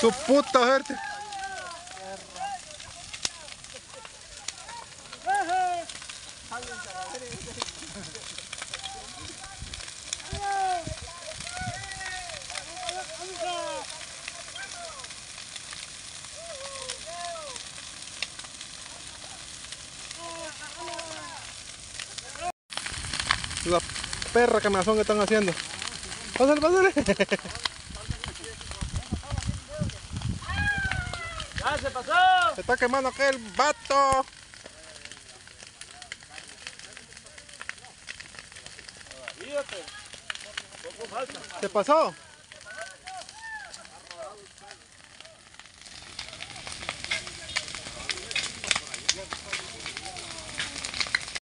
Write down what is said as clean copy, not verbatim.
Su puta suerte. La perra camazón que están haciendo. Pásale, pásale. ¡Ya se pasó! Se está quemando aquel vato. Fíjate. Poco falta. ¿Se pasó?